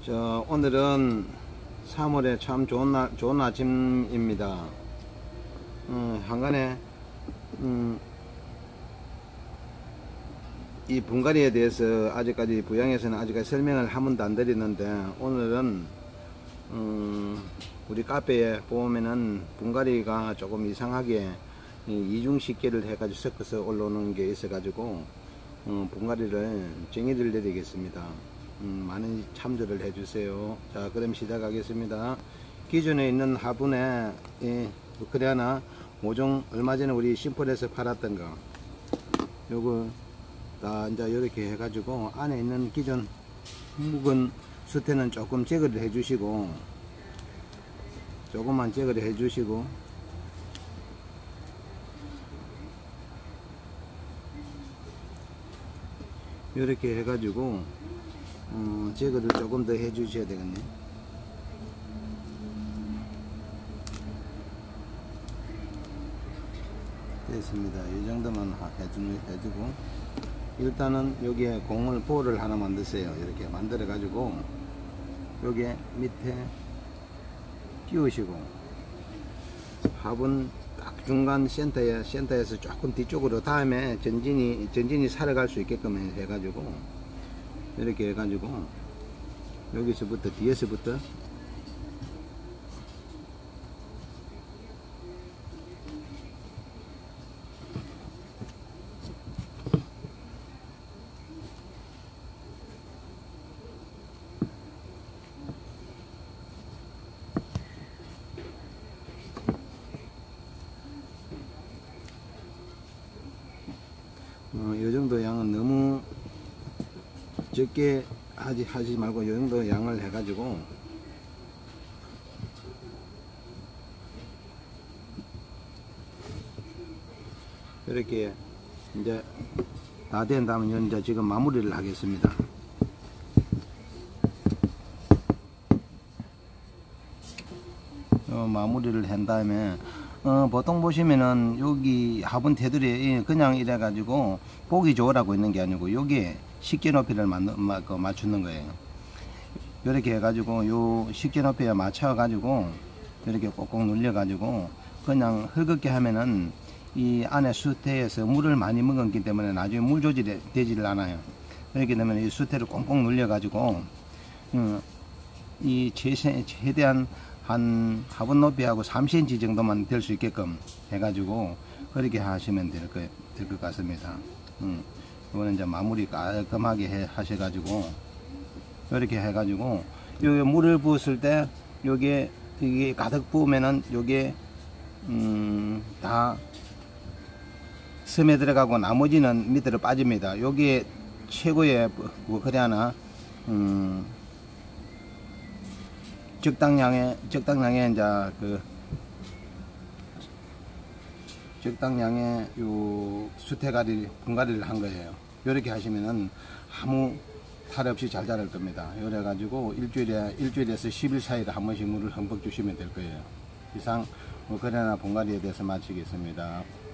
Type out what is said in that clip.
오늘은 3월에 참 좋은 아침입니다. 한간에 이 분갈이에 대해서 아직까지 부양에서는 아직까지 설명을 한 번도 안 드리는데, 오늘은 우리 카페에 보면은 분갈이가 조금 이상하게 이중 식기를 해가지고 섞어서 올라오는 게 있어가지고 분갈이를 정의를 내리겠습니다. 많은 참조를 해주세요. 자, 그럼 시작하겠습니다. 기존에 있는 화분에 우크라이나 모종 얼마 전에 우리 심플에서 팔았던 거, 요거 다 이제 이렇게 해가지고 안에 있는 기존 묵은 수태는 조금 제거를 해주시고, 조금만 제거를 해주시고, 이렇게 해가지고 제거를 조금 더 해주셔야 되겠네. 됐습니다. 이 정도만 해주고, 일단은 여기에 공을 볼을 하나 만드세요. 이렇게 만들어 가지고 여기 밑에 끼우시고, 화분 딱 중간 센터에서 조금 뒤쪽으로, 다음에 전진이 살아갈 수 있게끔 해가지고 이렇게 해가지고 여기서부터 뒤에서부터 이 정도 양은 너무 적게 하지 말고 이 정도 양을 해가지고 이렇게 이제 다 된 다음에 이제 지금 마무리를 하겠습니다. 마무리를 한 다음에 보통 보시면은 여기 화분 테두리에 그냥 이래 가지고 보기 좋으라고 있는 게 아니고 여기에 식기 높이를 맞추는 거예요. 이렇게 해 가지고 요 식기 높이에 맞춰 가지고 이렇게 꼭꼭 눌려 가지고 그냥 흙겁게 하면은 이 안에 수태에서 물을 많이 먹었기 때문에 나중에 물 조절이 되지를 않아요. 이렇게 되면 이 수태를 꽁꽁 눌려 가지고 이 최대한 한 화분 높이하고 3cm 정도만 될 수 있게끔 해가지고 그렇게 하시면 될 것 같습니다. 이거는 이제 마무리 깔끔하게 하셔가지고 이렇게 해가지고 여기 물을 부었을 때 요게 이게 가득 부으면은 요게 다 섬에 들어가고 나머지는 밑으로 빠집니다. 요게 최고의 우크라이나 적당량의 이제 적당량의 요 분갈이를 한 거예요. 이렇게 하시면은 아무 탈 없이 잘 자랄 겁니다. 이래 가지고 일주일에서 10일 사이에 한 번씩 물을 흠뻑 주시면 될 거예요. 이상 우크라이나 분갈이에 대해서 마치겠습니다.